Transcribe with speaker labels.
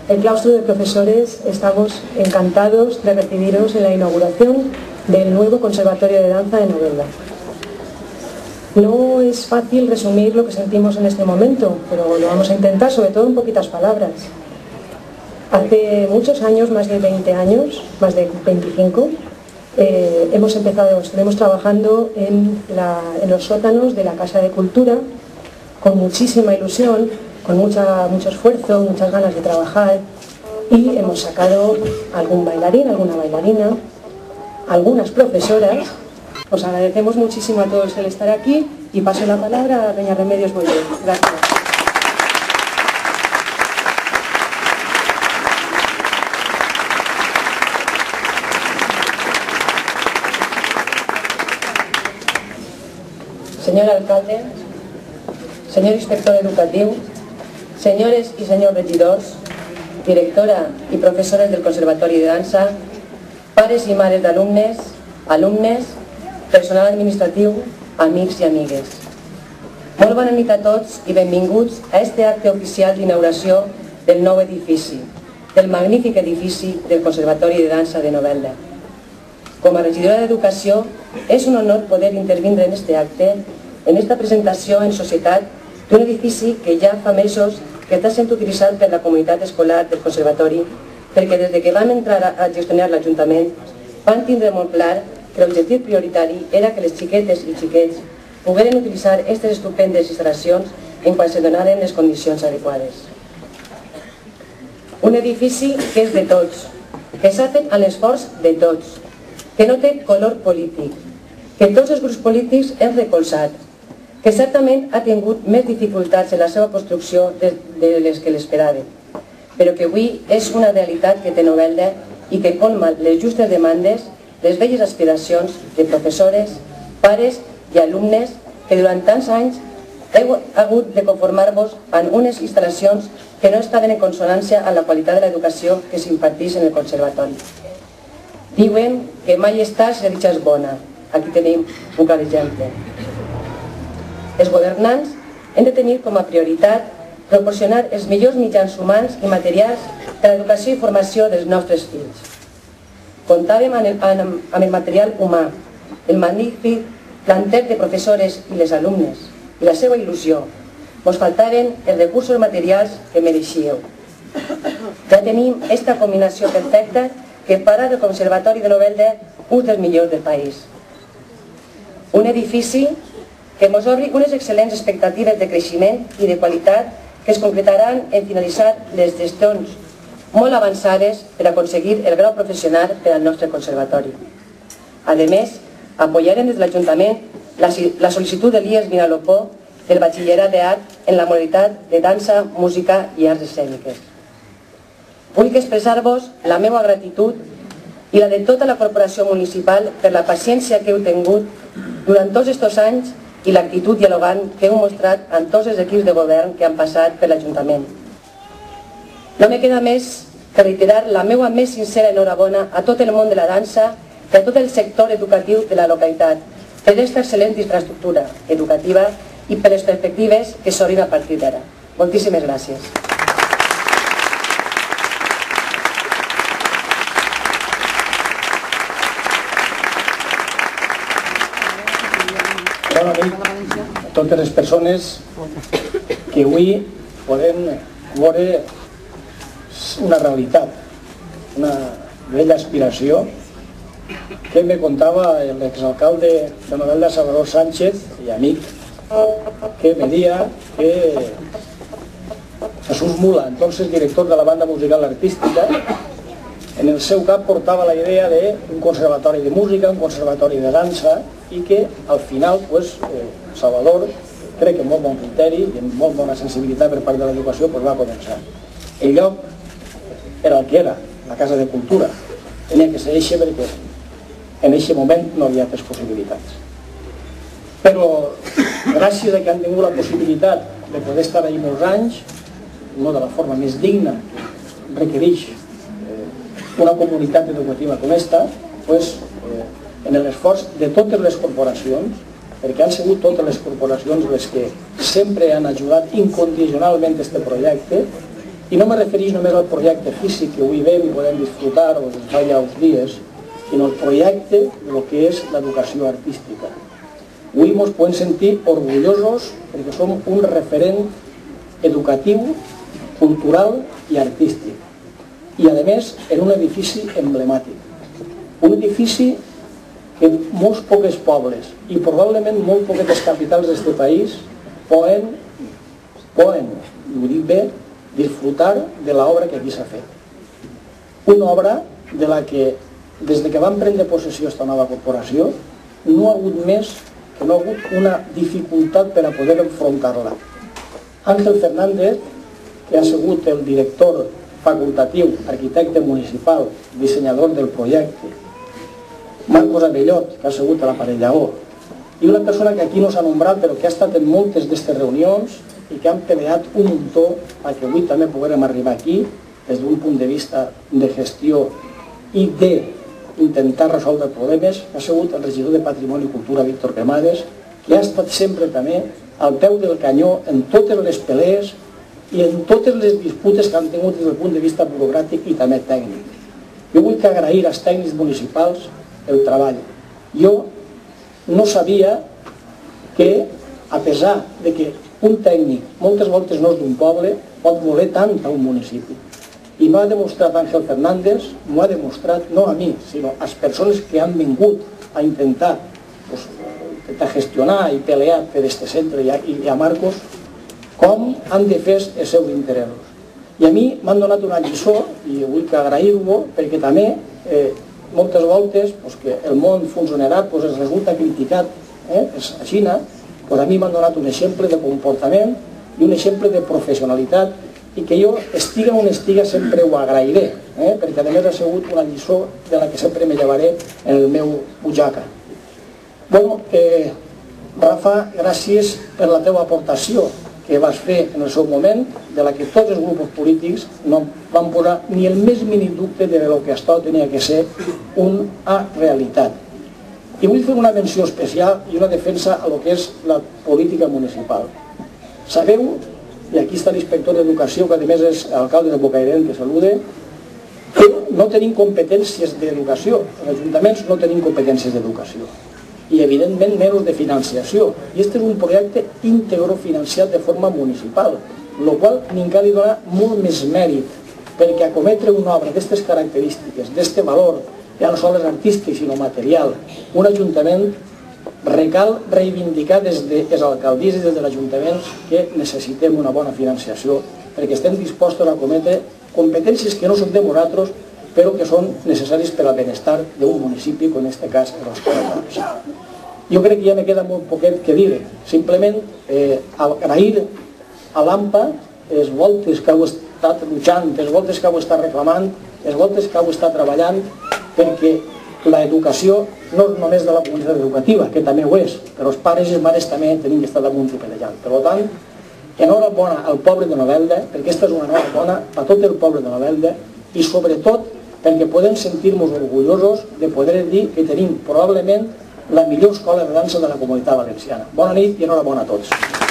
Speaker 1: el claustro de profesores estamos encantados de recibiros en la inauguración del nuevo Conservatorio de Danza de Novelda. No es fácil resumir lo que sentimos en este momento, pero lo vamos a intentar, sobre todo en poquitas palabras. Hace muchos años, más de 20 años, más de 25, estuvimos trabajando en los sótanos de la Casa de Cultura con muchísima ilusión, con mucho esfuerzo, muchas ganas de trabajar, y hemos sacado algún bailarín, alguna bailarina, algunas profesoras. Os agradecemos muchísimo a todos el estar aquí y paso la palabra a doña Remedios Boyer. Gracias. Senyor alcalde, senyor inspector educatiu, senyores i senyors regidors, directora i professores del Conservatori de Dansa, pares i mares d'alumnes, alumnes, personal administratiu, amics i amigues. Molt bona nit a tots i benvinguts a este acte oficial d'inauguració del nou edifici, del magnífic edifici del Conservatori de Dansa de Novelda. Com a regidora d'Educació, és un honor poder intervindre en este acte, en esta presentació en societat d'un edifici que ja fa mesos que està sent utilitzat per la comunitat escolar del Conservatori, perquè des que vam entrar a gestionar l'Ajuntament van tindre molt clar que l'objectiu prioritari era que les xiquetes i xiquets pogueren utilitzar aquestes estupendes instal·lacions en quan se donaren les condicions adequades. Un edifici que és de tots, que s'ha fet amb l'esforç de tots, que no té color polític, que tots els grups polítics hem recolzat, que certament ha tingut més dificultats en la seva construcció de les que l'esperaven, però que avui és una realitat que té Novelda i que colma les justes demandes, les velles aspiracions de professores, pares i alumnes que durant tants anys heu hagut de conformar-vos amb unes instal·lacions que no estaven en consonància amb la qualitat de l'educació que s'impartís en el Conservatori. Diuen que mai està si la dicha és bona. Aquí tenim un clar exemple. Els governants hem de tenir com a prioritat proporcionar els millors mitjans humans i materials per a l'educació i formació dels nostres fills. Comptàvem amb el material humà, el magnífic planter de professores i les alumnes, i la seva il·lusió. Vos faltaven els recursos materials que mereixíeu. Ja tenim esta combinació perfecta que farà del Conservatori de Novelda un dels millors del país. Un edifici que ens obri unes excel·lents expectatives de creixement i de qualitat que es concretaran en finalitzar les gestions molt avançades per aconseguir el grau professional per al nostre conservatori. A més, apoyarem des de l'Ajuntament la sol·licitud de l'IES Vinalopó del batxillerat d'art en la modalitat de dansa, música i arts escèniques. Vull expressar-vos la meva gratitud i la de tota la corporació municipal per la paciència que heu tingut durant tots aquests anys i l'actitud dialogant que heu mostrat amb tots els equips de govern que han passat per l'Ajuntament. No me queda més que reiterar la meva més sincera enhorabona a tot el món de la dansa i a tot el sector educatiu de la localitat per aquesta excel·lent infraestructura educativa i per les perspectives que s'obrin a partir d'ara. Moltíssimes gràcies.
Speaker 2: Bona nit a totes les persones que avui podem veure una realitat, una bella aspiració que me contava l'exalcalde de Novelda, Salvador Sánchez, i amic, que me deia que Jesús Mula, entonces director de la banda musical artística, en el seu cap portava la idea d'un conservatori de música, un conservatori de dansa, i que al final Salvador, crec que amb molt bon criteri i amb molt bona sensibilitat per part de l'educació, va començar. El lloc era el que era, la Casa de Cultura. Tenia que ser eixe perquè en aquest moment no hi havia altres possibilitats. Però gràcies a que han tingut la possibilitat de poder estar allà molts anys, no de la forma més digna que requereix una comunitat educativa com esta, en l'esforç de totes les corporacions, perquè han sigut totes les corporacions les que sempre han ajudat incondicionalment a aquest projecte, I no me refereix només al projecte físic que avui veiem i podem disfrutar o des fa ja uns dies, sinó al projecte del que és l'educació artística. Avui ens podem sentir orgullosos perquè som un referent educatiu, cultural i artístic. I a més en un edifici emblemàtic. Un edifici que molts pocs pobles i probablement molt poques capitals d'aquest país poden, i ho dic bé, disfrutar de l'obra que aquí s'ha fet. Una obra de la que, des que vam prendre possessió aquesta nova corporació, no ha hagut més que no ha hagut una dificultat per a poder enfrontar-la. Ángel Fernández, que ha sigut el director facultatiu, arquitecte municipal, dissenyador del projecte, Marcos Abellot, que ha sigut a l'aparellador, i una persona que aquí no s'ha nombrat però que ha estat en moltes d'aquestes reunions i que han peleat un muntó perquè avui també puguem arribar aquí des d'un punt de vista de gestió i d'intentar resoldre problemes, que ha sigut el regidor de Patrimoni i Cultura, Víctor Cremades, que ha estat sempre també al peu del canyó en totes les pelees i en totes les disputes que han tingut des del punt de vista burocràtic i també tècnic. Jo vull agrair als tècnics municipals el treball. Jo no sabia que, a pesar de que un tècnic moltes voltes no és d'un poble, pot voler tant a un municipi. I m'ho ha demostrat Ángel Fernández, m'ho ha demostrat no a mi, sinó a les persones que han vingut a intentar gestionar i pelear per aquest centre i a Marcos, com han defès els seus interessos. I a mi m'han donat una lliçó, i vull agrair-ho, perquè també moltes voltes que el món funcionarà es resulta criticat a Xina, a mi m'han donat un exemple de comportament i un exemple de professionalitat i que jo estiga on estiga sempre ho agrairé, perquè a més ha sigut una lliçó de la que sempre me llevaré en el meu butxaca. Bueno, Rafa, gràcies per la teva aportació que vas fer en el seu moment, de la que tots els grups polítics no van posar ni el més mínim dubte de lo que això tenia que ser una realitat. I vull fer una menció especial i una defensa a lo que és la política municipal. Sabeu, i aquí està l'inspector d'Educació, que a més és alcalde de Bocairent, que salude, que no tenim competències d'educació. Els ajuntaments no tenim competències d'educació. I evidentment menys de financiació. I aquest és un projecte íntegro financiat de forma municipal, el qual n'encara li dona molt més mèrit, perquè acometre una obra d'aquestes característiques, d'aquest valor, ja no sols artístic sinó material, un ajuntament recal reivindicar des de les alcaldies i des de l'Ajuntament que necessitem una bona financiació, perquè estem dispostos a acometre competències que no són de nosaltres, però que són necessaris per al benestar d'un municipi, com en aquest cas l'Hospitalet. Jo crec que ja me queda molt poquet que dir. Simplement agrair a l'AMPA les voltes que heu estat luchant, les voltes que heu estat reclamant, les voltes que heu estat treballant, perquè l'educació no és només de la comunitat educativa, que també ho és, però els pares i les mares també tenim que estar damunt i pelejant. Per tant, enhorabona al poble de Novelda, perquè aquesta és una enhorabona a tot el poble de Novelda, i sobretot perquè podem sentir-nos orgullosos de poder dir que tenim probablement la millor escola de dansa de la Comunitat Valenciana. Bona nit i enhorabona a tots.